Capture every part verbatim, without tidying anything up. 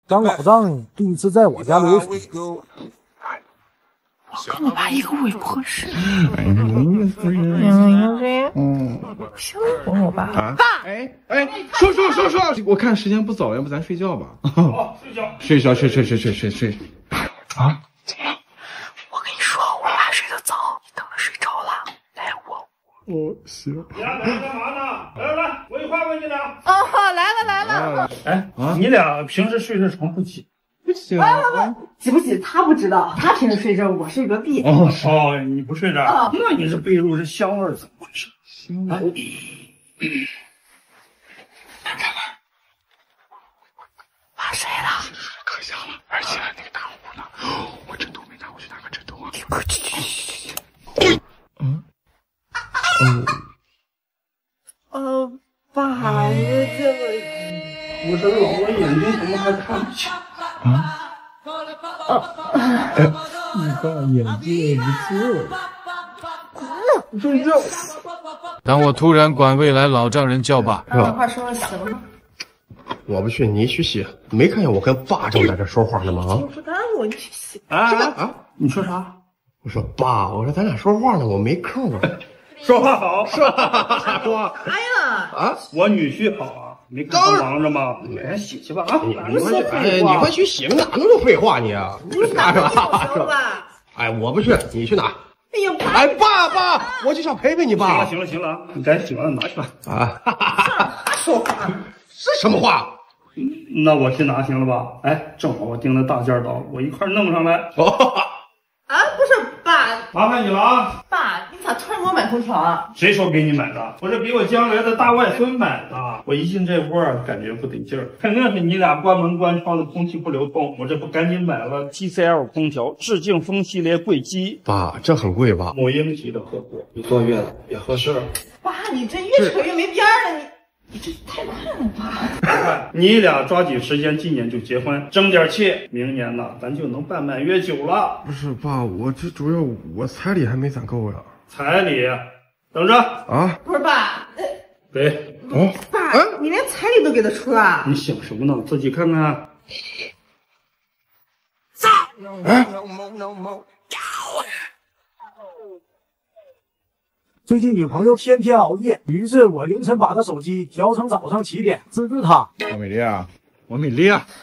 当老丈第一次在我家流水， 我跟我爸一个我也不合适。 哎，你不是？ 嗯，这嗯， 行，哄我爸。 啊，爸，哎哎，叔叔叔叔，我看时间不早，要不咱睡觉吧？ 哦，睡觉， 睡觉，睡睡睡睡睡睡。啊？ 怎么了？我跟你说，我爸睡得早，你等他睡着了，来我。 哦，行。 你俩在这干嘛呢？来来来，我一块问你俩。 哦，来了来了。 哎，你俩平时睡这床不挤？ 不行。 喂喂喂，挤不挤他不知道，他平时睡这，我睡隔壁。 哦哦，你不睡这儿？那你这被褥这香味儿怎么回事？ 香味。看看了。 爸睡了。 可香了，而且那个大壶呢，我枕头没拿过去，拿个枕头啊。 快去去去去。 嗯。 哦。呃，爸，这个。 我这老了眼睛怎么还看不清？ 啊？哎，你爸眼睛也不错。睡觉。 当我突然管未来老丈人叫爸， 这话说的行吗？ 我不去，你去洗。没看见我跟爸正在这说话呢吗？啊！ 我不耽误你去洗。 啊啊！你说啥？ 我说爸，我说咱俩说话呢，我没空啊。 说话好， 说说。 哎呀！ 啊！ 我女婿好啊，没看他忙着吗？来洗去吧啊！ 你你快去，哎，你快去洗，哪那么多废话你啊？ 你哪个行吧？ 哎，我不去，你去哪？ 哎呀，爸！ 哎，爸爸，我就想陪陪你爸。 行了行了行了，你该洗完了拿去吧。 啊！ 他说话， 这什么话？ 那我去拿行了吧？哎，正好我订的大件到，我一块弄上来。 哦。 啊，不是爸， 麻烦你了啊！ 爸，你咋突然给我买空调啊？ 谁说给你买的？我是给我将来的大外孙买的。我一进这屋啊，感觉不得劲儿，肯定是你俩关门关窗的，空气不流通。我这不赶紧买了 T C L 空调，致敬风系列贵机。 爸，这很贵吧？ 母婴级的呵护，你坐月子也合适。 爸，你这越扯越没边儿了，你。你这太快了吧！ 你俩抓紧时间，今年就结婚，争点气，明年呢，咱就能办满月酒了。 不是爸，我这主要我彩礼还没攒够呀。 彩礼，等着啊！ 不是爸， 给哦， 爸，你连彩礼都给他出了？ 你想什么呢？自己看看。 哎。 最近女朋友天天熬夜，于是我凌晨把她手机调成早上七点，治治她。 王美丽啊，王美丽啊，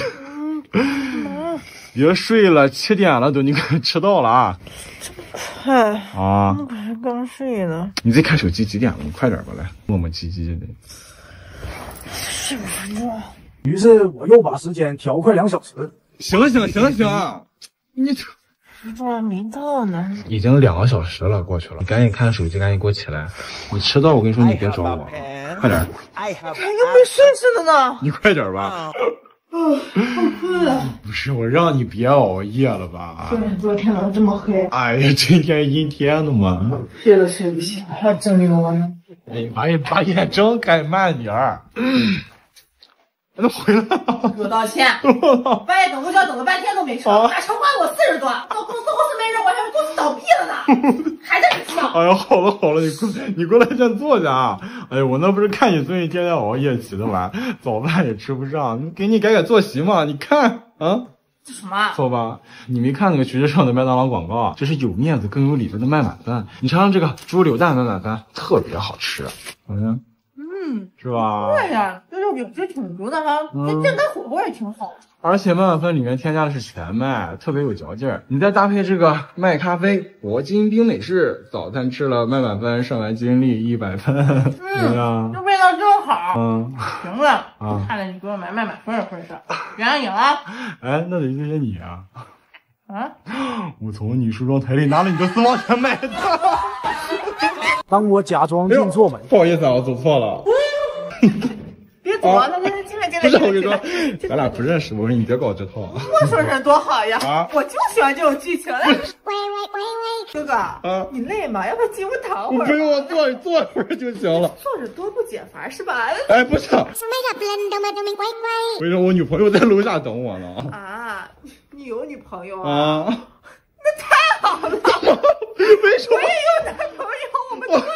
别睡了，七点了都，你可迟到了啊！ 这么快啊？ 那不是刚睡的。 你再看手机几点了？你快点吧，来，磨磨唧唧的。 十五分钟。 于是我又把时间调快两小时。 行行行行，你这。 时钟还没到呢， 已经两个小时了，过去了，你赶紧看手机，赶紧给我起来。我迟到，我跟你说，你别找我，快点。 哎呀，又没睡似的呢。 你快点吧。 嗯，好困啊。 不是，我让你别熬夜了吧？ 昨天昨天能这么黑？ 哎呀，今天阴天的嘛。 睡了睡不醒，还整理我呢。 哎，把眼把眼睁开，慢点儿。那回来了。 给我道歉。半夜等公交等了半天都没车，打车花了我四十多，到公司公司没人，我还以为公司倒闭了呢，还在这笑。 哎呀，好了好了，你过你过来先坐下啊！哎呀，我那不是看你最近天天熬夜起的晚，早饭也吃不上，给你改改作息嘛。你看啊， 这什么？ 错吧？你没看那个徐志胜的麦当劳广告啊？这是有面子更有里子的麦满饭。你尝尝这个猪柳蛋麦满饭，特别好吃。好像。 嗯， 是吧？ 对呀，这肉饼其实挺足的哈，这健康火锅也挺好。 而且麦满饭里面添加的是全麦，特别有嚼劲儿。你再搭配这个麦咖啡，铂金冰美式，早餐吃了麦满饭，上完精力一百分。 嗯，这味道真好。 嗯， 行了， 啊， 看在你给我买麦满分的份上，原谅你了。 哎，那得谢谢你啊。 啊！ 我从你梳妆台里拿了你的私房钱买的。 当我假装进错门， 不好意思啊，我走错了。 别走啊！那那进来进来。 不是，我跟你说，咱俩不认识，我说你别搞这套。 我说这多好呀！ 啊， 我就喜欢这种剧情。来，喂喂喂喂，哥哥， 啊， 你累吗？要不要进屋躺会儿？ 不用，我坐坐会儿就行了。 坐着多不解乏是吧？ 哎，不是。我跟你说，我女朋友在楼下等我呢。 啊，你有女朋友啊？ 啊，那太好了。 为什么？ 我也有男朋友，我们都有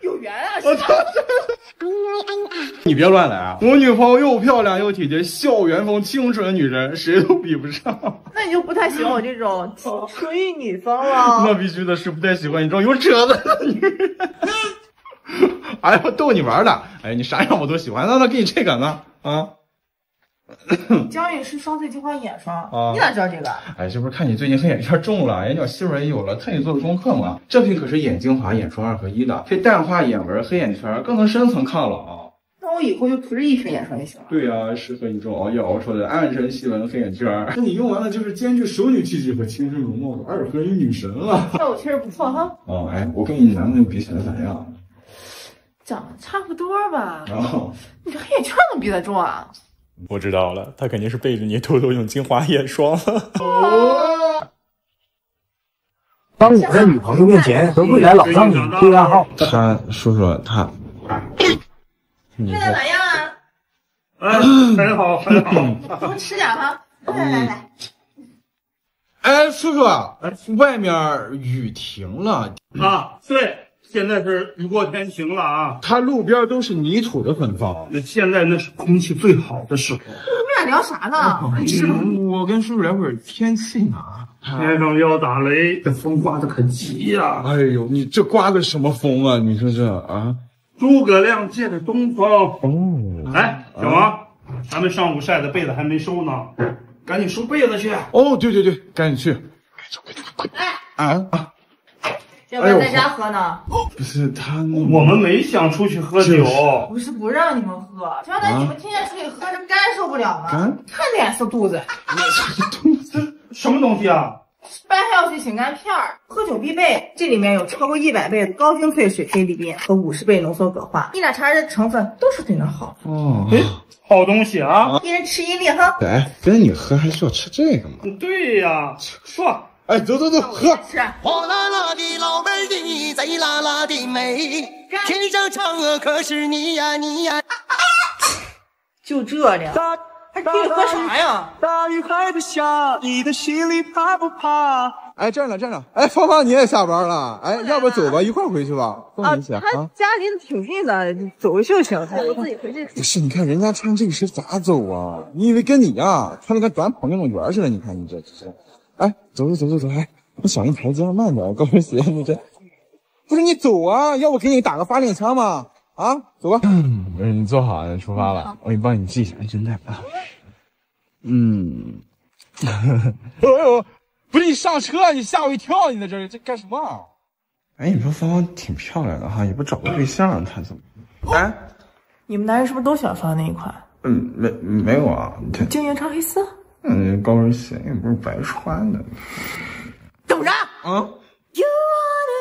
有缘啊！ 我操！你别乱来啊！我女朋友又漂亮又体贴，校园风清纯女人，谁都比不上。 那你就不太喜欢我这种纯欲女风了？ 那必须的，是不太喜欢你这种有褶子的女人。哎呀，我逗你玩的。哎，你啥样我都喜欢。那那给你这个呢？啊？ 江女士双萃精华眼霜， 啊、 你咋知道这个？ 哎，这不是看你最近黑眼圈重了，眼角细纹也有了，特意做的功课嘛。这瓶可是眼精华眼霜二合一的，可以淡化眼纹、黑眼圈，更能深层抗老。 那我以后就涂着一瓶眼霜就行了。 对呀、啊，适合你这种熬夜熬出来的暗沉细纹黑眼圈。那你用完了就是兼具熟女气质和青春容貌的二合一女神了。 那我确实不错哈。 哦，哎，我跟你男朋友比起来咋样？ 长得差不多吧。 哦， 你这黑眼圈能比得住啊？ 我知道了，他肯定是背着你偷偷用精华眼霜了。 哦， 当我在女朋友面前和未来老丈人对暗号， 他叔叔他， 现在咋样啊？ 哎，很好很好， 多吃点哈。来来来。 哎，叔叔，外面雨停了啊，对。现在是雨过天晴了啊！ 它路边都是泥土的芬芳。 那现在那是空气最好的时候。 你们俩聊啥呢？ 嗯、我跟叔叔聊会儿天气呢。 天上要打雷，这风刮得可急呀、啊！ 哎呦，你这刮的什么风啊？你说这啊？ 诸葛亮借的东风。 哦。 哎，小王，啊、咱们上午晒的被子还没收呢，赶紧收被子去。 哦，对对对，赶紧去。快走快走快！ 哎啊啊！ 要不然在家喝呢？ 不是他， 我们没想出去喝酒， 不是不让你们喝，将来你们天天出去喝，这干受不了吗？看脸色肚子， 肚子什么东西啊？ 半效性醒肝片儿，喝酒必备。这里面有超过一百倍的高精粹水 K 里边和五十倍浓缩葛花，一奶茶的成分都是对人好。 哦， 哎，好东西啊！ 一人吃一粒哈。 哎，跟你喝还需要吃这个吗？ 对呀，说。 哎，走走走，喝！ 吃。 火辣辣的老妹儿的贼辣辣的美，天上嫦娥可是你呀你呀。 就这量，还可以喝啥呀？ 大雨还在下，你的心里怕不怕？ 哎，站着站着，哎，芳芳你也下班了，哎，要不走吧，一块儿回去吧，送你一下啊。 他家离挺近的，走回去就行。他自己回去。 不是，你看人家穿这个鞋咋走啊？你以为跟你呀穿的跟短跑运动员似的？你看你这这是。哎，走走走走走，哎，我小心台阶，慢点，高跟鞋，你这不是你走啊？要不给你打个发令枪吗？啊，走吧。嗯，你坐好，出发了，我给你帮你系一下安全带啊。嗯，哎呦，不是你上车，你吓我一跳，你在这这干什么啊？哎，你说芳芳挺漂亮的哈，也不找个对象，她怎么？哎， 你们男人是不是都喜欢芳芳那一款？ 嗯，没没有啊， 晶莹长黑丝。 嗯，高跟鞋也不是白穿的。 等着啊！ You wanna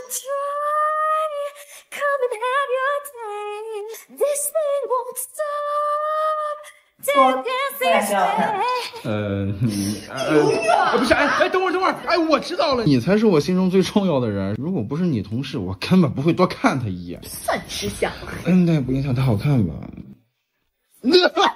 try, come and have your day. This thing won't stop. Till this is 呃，你呃，不是，哎哎，等会儿等会儿，哎，我知道了，你才是我心中最重要的人。如果不是你同事，我根本不会多看他一眼。 算吃相。 嗯，那也不影响他好看吧？